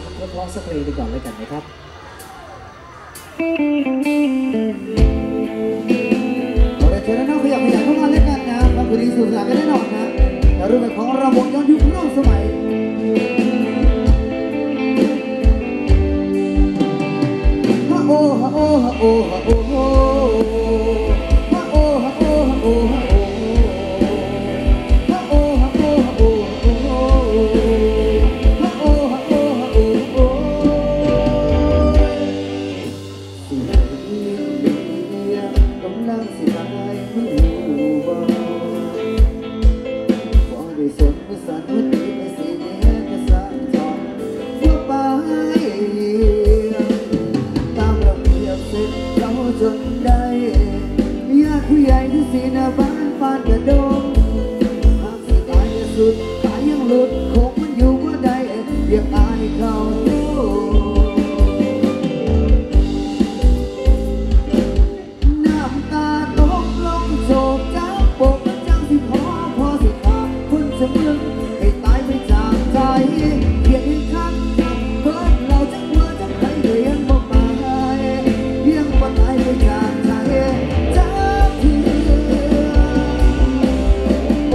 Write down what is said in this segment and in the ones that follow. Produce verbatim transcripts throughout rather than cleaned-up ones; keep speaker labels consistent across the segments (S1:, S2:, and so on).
S1: เพราะๆสักเพลงดีก่อนเลยกันนะครับ
S2: เอาเลยเชิญน้องขยับขยับเข้ามาเล่นกันนะครับคืนนี้สุดสัปดาห์กันแน่นอนนะแต่รูปแบบของระบบย้อนยุคร่วมสมัยฮะโอฮะโอฮะโอฮะโอฮะโอฮะโอฮะโอฮะโอจนได้ญาติผู้ใหญ่ที่สีหน้าบ้านฟานกระโดงหากสิตายจะสุดตายยังหลุดคงมันอยู่ว่าใดเรียกอายเขาน้ำตาตกลงโศกจ้าปกจังสิพอพอสิขาดคนจะเมืองให้ตายไปจากใจเพียงอีกครั้งเกิดเราจะเมื่อจะใครเรียนบอกมาเพียงว่าตายไปจากใจจ้าเพื่อ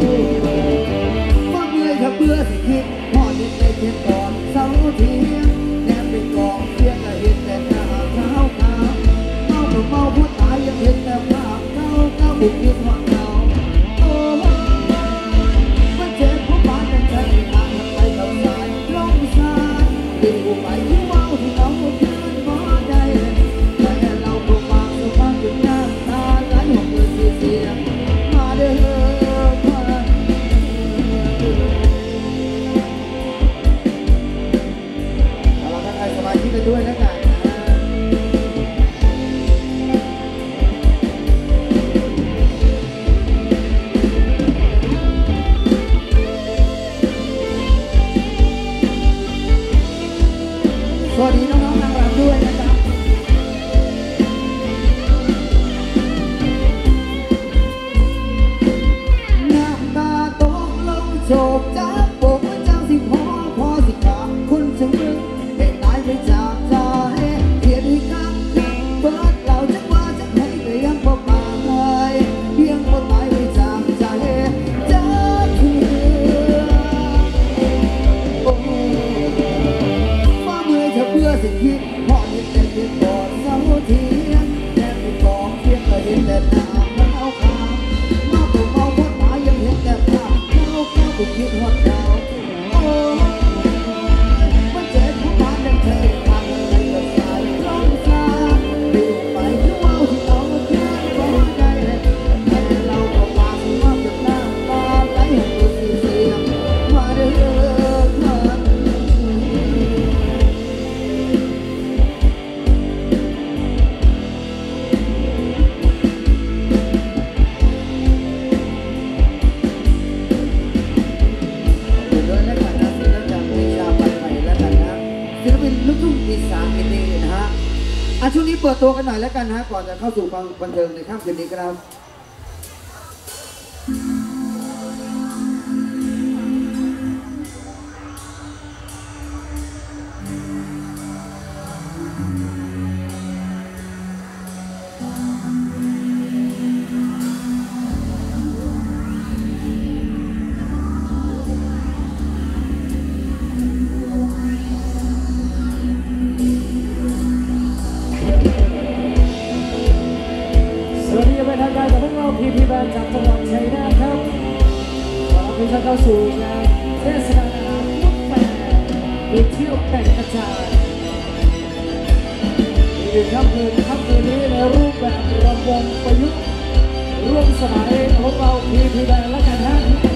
S2: ว่าเมื่อยถ้าเบื่อสิคิดพอเด็กในเทียนก่อนเสาเทียนแนบไปกองเพียงแต่เห็นแต่หน้าขาวขาวเมาก็เมาผู้ตายยังเห็นแต่ภาพเก่าเก่าบุกยึดหัวเราโอ้มันเจ็บเพราะบ้านนั้นใจทางไปกับสายลงสายเด็กผู้ไปที่เมาที่เอาเพื่อนมาได้แต่เราก็มาสบายจนน้ำตาไหลหกเดือนสี่เสียงมาเด้อมาเราทักทายสมาชิกกันด้วยนะกันสวัสดีน้องๆนางรำด้วยนะครับน้ำตาตกลงโศกจ้าปกจังสิพอพอสิขาคนจะมึงให้ตายไปจากใจเพียงอีกครั้งเปิดเราจะว่าจะให้ก็ยังพอไปเพียงพอตายไปจากใจจ้าคือโอ้ฟ้าเมื่อยถ้าเบื่อสิคิดพอเห็นแต่เพียงก่อนเสาเทียนแนบไปกองเพียงก็เห็นแต่หน้าขาวขาวเมาก็เมาเพราะตายยังเห็นแต่ภาพเก่าเก่าบุกยึดหัวเราโอ้มันเจ็บเพราะบ้านนั้นเคยทำอะไรกับสายลงสายเดี๋ยวไปที่เมาที่เอามาคืนก็ได้แต่เราก็มาสิมาจากน้ำตาไหลหกตัวสี่เสียงมาเด้อมาด้วยแล้วกันนะศิลปินวิชาปันใหม่แล้วกันนะศิลปินลูกทุ่งอีสานกันดีนะฮะอ่ะช่วงนี้เปิดตัวกันหน่อยแล้วกันนะก่อนจะเข้าสู่ความบันเทิงในค่ำคืนนี้ครับ
S1: สวัสดีเป็นทางการกับพวกเรา พี พี Band จากจังหวัดชัยนาทครับขอรับผู้ชมเข้าสู่งานเทศกาลอาหารลูกแปดไปเที่ยวแก่งกระจานอีกหนึ่งค่ำคืนค่ำคืนนี้ในรูปแบบรำวงประยุกต์ร่วมสมัยของพวกเรา พี พี Band และกันฮะ